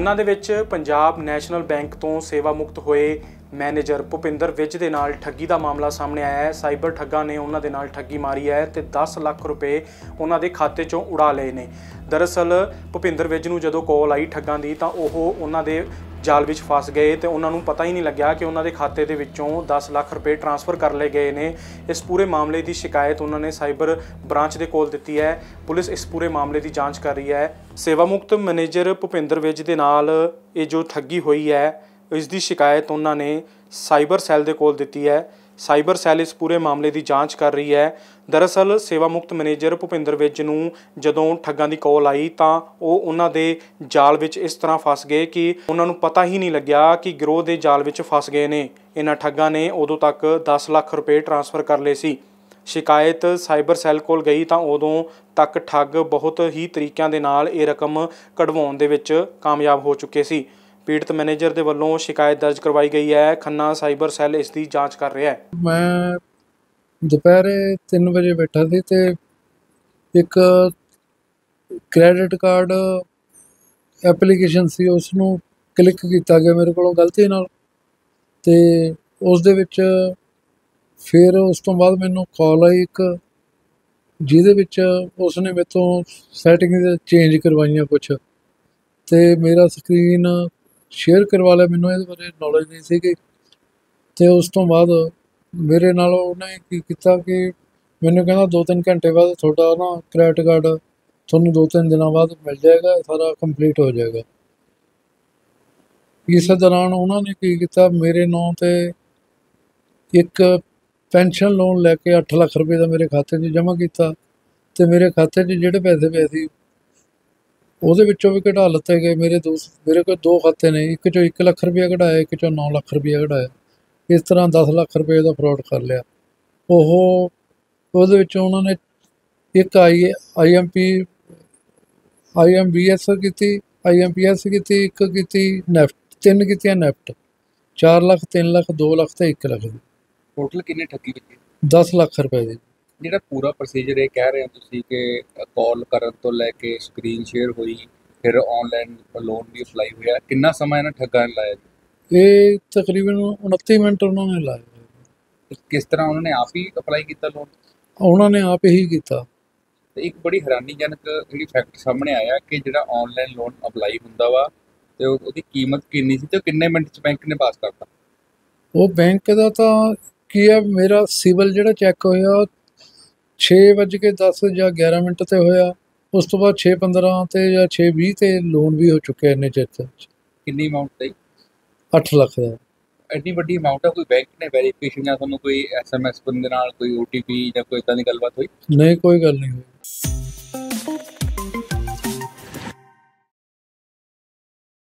ਉਹਨਾਂ ਦੇ ਵਿੱਚ ਪੰਜਾਬ ਨੈਸ਼ਨਲ ਬੈਂਕ ਤੋਂ ਸੇਵਾ ਮੁਕਤ ਹੋਏ ਮੈਨੇਜਰ ਭੁਪਿੰਦਰ ਵਿੱਜ ਦੇ ਨਾਲ ਠੱਗੀ ਦਾ ਮਾਮਲਾ ਸਾਹਮਣੇ ਆਇਆ ਹੈ। ਸਾਈਬਰ ਠੱਗਾਂ ਨੇ ਉਹਨਾਂ ਦੇ ਨਾਲ ਠੱਗੀ ਮਾਰੀ ਹੈ ਤੇ 10 ਲੱਖ ਰੁਪਏ ਉਹਨਾਂ ਦੇ ਖਾਤੇ ਚੋਂ ਉਡਾ ਲਏ ਨੇ। ਦਰਅਸਲ ਭੁਪਿੰਦਰ ਵਿੱਜ ਨੂੰ ਜਦੋਂ ਕਾਲ ਆਈ ਠੱਗਾਂ ਦੀ ਤਾਂ ਉਹ ਉਹਨਾਂ ਦੇ ਜਾਲ ਵਿੱਚ ਫਸ ਗਏ ਤੇ ਉਹਨਾਂ ਨੂੰ ਪਤਾ ਹੀ ਨਹੀਂ ਲੱਗਿਆ ਕਿ ਉਹਨਾਂ ਦੇ ਖਾਤੇ ਦੇ ਵਿੱਚੋਂ 10 ਲੱਖ ਰੁਪਏ ਟ੍ਰਾਂਸਫਰ ਕਰ ਲਏ ਗਏ ਨੇ। ਇਸ ਪੂਰੇ ਮਾਮਲੇ ਦੀ ਸ਼ਿਕਾਇਤ ਉਹਨਾਂ ਨੇ ਸਾਈਬਰ ਬ੍ਰਾਂਚ ਦੇ ਕੋਲ ਦਿੱਤੀ ਹੈ। ਪੁਲਿਸ ਇਸ ਪੂਰੇ ਮਾਮਲੇ ਦੀ ਜਾਂਚ ਕਰ ਰਹੀ ਹੈ। ਸੇਵਾ ਮੁਕਤ ਮੈਨੇਜਰ ਭੁਪਿੰਦਰ ਵਿੱਜ ਦੇ ਨਾਲ ਇਹ ਜੋ ਠੱਗੀ ਹੋਈ ਹੈ ਇਸ ਦੀ ਸ਼ਿਕਾਇਤ ਉਹਨਾਂ ਨੇ ਸਾਈਬਰ ਸੈੱਲ ਦੇ ਕੋਲ ਦਿੱਤੀ ਹੈ। ਸਾਈਬਰ ਸੈੱਲ ਇਸ ਪੂਰੇ ਮਾਮਲੇ ਦੀ ਜਾਂਚ ਕਰ ਰਹੀ ਹੈ। ਦਰਅਸਲ ਸੇਵਾ ਮੁਕਤ ਮੈਨੇਜਰ ਭੁਪਿੰਦਰ ਵਿੱਜ ਨੂੰ ਜਦੋਂ ਠੱਗਾਂ ਦੀ ਕਾਲ ਆਈ ਤਾਂ ਉਹ ਉਹਨਾਂ ਦੇ ਜਾਲ ਵਿੱਚ ਇਸ ਤਰ੍ਹਾਂ ਫਸ ਗਏ ਕਿ ਉਹਨਾਂ ਨੂੰ ਪਤਾ ਹੀ ਨਹੀਂ ਲੱਗਿਆ ਕਿ ਗਿਰੋਹ ਦੇ ਜਾਲ ਵਿੱਚ ਫਸ ਗਏ ਨੇ। ਇਹਨਾਂ ਠੱਗਾਂ ਨੇ ਉਦੋਂ ਤੱਕ 10 ਲੱਖ ਰੁਪਏ ਟ੍ਰਾਂਸਫਰ ਕਰ ਲਏ ਸੀ। ਸ਼ਿਕਾਇਤ ਸਾਈਬਰ ਸੈੱਲ ਕੋਲ ਗਈ ਤਾਂ ਉਦੋਂ ਤੱਕ ਠੱਗ ਬਹੁਤ ਹੀ ਤਰੀਕਿਆਂ ਦੇ ਨਾਲ ਇਹ ਰਕਮ ਕਢਵਾਉਣ ਦੇ ਵਿੱਚ ਕਾਮਯਾਬ ਹੋ ਚੁੱਕੇ ਸੀ। ਪੀੜਤ ਮੈਨੇਜਰ ਦੇ ਵੱਲੋਂ ਸ਼ਿਕਾਇਤ ਦਰਜ ਕਰਵਾਈ ਗਈ ਹੈ। ਖੰਨਾ ਸਾਈਬਰ ਸੈੱਲ ਇਸ ਦੀ ਜਾਂਚ ਕਰ ਰਿਹਾ ਹੈ। ਮੈਂ ਦੁਪਹਿਰੇ 3 ਵਜੇ ਬੈਠਾ ਸੀ ਤੇ ਇੱਕ ਕ੍ਰੈਡਿਟ ਕਾਰਡ ਐਪਲੀਕੇਸ਼ਨ ਸੀ ਉਸ ਨੂੰ ਕਲਿੱਕ ਕੀਤਾ ਗਿਆ ਮੇਰੇ ਕੋਲੋਂ ਗਲਤੀ ਨਾਲ ਤੇ ਉਸ ਦੇ ਵਿੱਚ ਫਿਰ ਉਸ ਤੋਂ ਬਾਅਦ ਮੈਨੂੰ ਕਾਲ ਆਈ ਇੱਕ ਜਿਹਦੇ ਵਿੱਚ ਉਸਨੇ ਮੇਰੇ ਤੋਂ ਸੈਟਿੰਗ ਚੇਂਜ ਕਰਵਾਈਆਂ ਕੁਛ ਤੇ ਮੇਰਾ ਸਕਰੀਨ ਸ਼ੇਅਰ ਕਰਵਾ ਲਿਆ। ਮੈਨੂੰ ਇਹਦੇ ਬਾਰੇ ਨੌਲੇਜ ਨਹੀਂ ਸੀਗੀ ਤੇ ਉਸ ਤੋਂ ਬਾਅਦ ਮੇਰੇ ਨਾਲ ਉਹਨੇ ਕੀ ਕੀਤਾ ਕਿ ਮੈਨੂੰ ਕਹਿੰਦਾ 2-3 ਘੰਟੇ ਬਾਅਦ ਤੁਹਾਡਾ ਨਾ ਕ੍ਰੈਡਿਟ ਕਾਰਡ ਤੁਹਾਨੂੰ 2-3 ਦਿਨਾਂ ਬਾਅਦ ਮਿਲ ਜਾਏਗਾ, ਸਾਰਾ ਕੰਪਲੀਟ ਹੋ ਜਾਏਗਾ। ਇਸ ਦੌਰਾਨ ਉਹਨਾਂ ਨੇ ਕੀ ਕੀਤਾ ਮੇਰੇ ਨਾਂ ਤੇ ਇੱਕ ਪੈਨਸ਼ਨ ਲੋਨ ਲੈ ਕੇ 8 ਲੱਖ ਰੁਪਏ ਦਾ ਮੇਰੇ ਖਾਤੇ 'ਚ ਜਮ੍ਹਾਂ ਕੀਤਾ ਤੇ ਮੇਰੇ ਖਾਤੇ 'ਚ ਜਿਹੜੇ ਪੈਸੇ ਪਏ ਸੀ ਉਹਦੇ ਵਿੱਚੋਂ ਵੀ ਕਢਾ ਲਿੱਤੇ ਗਏ। ਮੇਰੇ ਕੋਲ 2 ਖਾਤੇ ਨੇ, ਇੱਕ 'ਚੋਂ 1 ਲੱਖ ਰੁਪਇਆ ਕਢਾਇਆ, ਇੱਕ 'ਚੋਂ 9 ਲੱਖ ਰੁਪਇਆ ਕਢਾਇਆ। ਇਸ ਤਰ੍ਹਾਂ 10 ਲੱਖ ਰੁਪਏ ਦਾ ਫਰੋਡ ਕਰ ਲਿਆ। ਉਹਦੇ ਵਿੱਚੋਂ ਉਹਨਾਂ ਨੇ ਇੱਕ IMBS ਕੀਤੀ, IMPS ਕੀਤੀ, ਇੱਕ ਕੀਤੀ ਨੈਫਟ, 3 ਕੀਤੀਆਂ ਨੈਫਟ। 4 ਲੱਖ, 3 ਲੱਖ, 2 ਲੱਖ ਤੇ 1 ਲੱਖ ਦੀ ਟੋਟਲ ਕਿੰਨੀ ਠੱਗੀ ਕੀਤੀ? 10 ਲੱਖ ਰੁਪਏ ਦੀ। ਜਿਹੜਾ ਪੂਰਾ ਪ੍ਰੋਸੀਜਰ ਇਹ ਕਹਿ ਰਹੇ ਹੋ ਤੁਸੀਂ ਕਿ ਕਾਲ ਕਰਨ ਤੋਂ ਲੈ ਕੇ ਸਕਰੀਨ ਸ਼ੇਅਰ ਹੋਈ ਫਿਰ ਆਨਲਾਈਨ ਲੋਨ ਵੀ ਅਪਲਾਈ ਹੋਇਆ, ਕਿੰਨਾ ਸਮਾਂ ਇਹਨਾਂ ਠੱਗਾਂ ਨੇ ਲਾਇਆ? ਇਹ ਤਕਰੀਬਨ 29 ਮਿੰਟ ਉਹਨਾਂ ਨੇ ਲਾਏ। ਕਿਸ ਤਰ੍ਹਾਂ ਉਹਨਾਂ ਨੇ ਆਪ ਹੀ ਅਪਲਾਈ ਕੀਤਾ ਲੋਨ? ਉਹਨਾਂ ਨੇ ਆਪ ਹੀ ਕੀਤਾ। ਤੇ ਇੱਕ ਬੜੀ ਹੈਰਾਨੀਜਨਕ ਜਿਹੜੀ ਫੈਕਟ ਸਾਹਮਣੇ ਆਇਆ ਕਿ ਜਿਹੜਾ ਆਨਲਾਈਨ ਲੋਨ ਅਪਲਾਈ ਹੁੰਦਾ ਵਾ ਤੇ ਉਹਦੀ ਕੀਮਤ ਕਿੰਨੀ ਸੀ ਤੇ ਕਿੰਨੇ ਮਿੰਟ 'ਚ ਬੈਂਕ ਨੇ ਪਾਸ ਕਰਤਾ? ਉਹ ਬੈਂਕ ਦਾ ਤਾਂ ਕੀ ਆ, ਮੇਰਾ ਸਿਵਲ ਜਿਹੜਾ ਚੈੱਕ ਹੋਇਆ 6:10 ਜਾਂ 11 ਮਿੰਟ 'ਤੇ ਹੋਇਆ। ਉਸ ਤੋਂ ਬਾਅਦ 6:15 ਤੇ ਜਾਂ 6:20 ਤੇ ਲੋਨ ਵੀ ਹੋ ਚੁੱਕਿਆ ਇੰਨੇ ਚਿਰ 'ਚ। ਕਿੰਨੀ ਅਮਾਊਂਟ ਦਾ? 8 ਲੱਖ ਦਾ। ਐਡੀ ਵੱਡੀ ਅਮਾਊਂਟ ਆ, ਕੋਈ ਬੈਂਕ ਨੇ ਵੈਰੀਫਿਕੇਸ਼ਨ ਜਾਂ ਤੁਹਾਨੂੰ ਕੋਈ SMS ਬੰਦੇ ਨਾਲ ਕੋਈ OTP ਜਾਂ ਕੋਈ ਇੱਦਾਂ ਦੀ ਗੱਲਬਾਤ ਹੋਈ? ਨਹੀਂ, ਕੋਈ ਗੱਲ ਨਹੀਂ ਹੋਈ।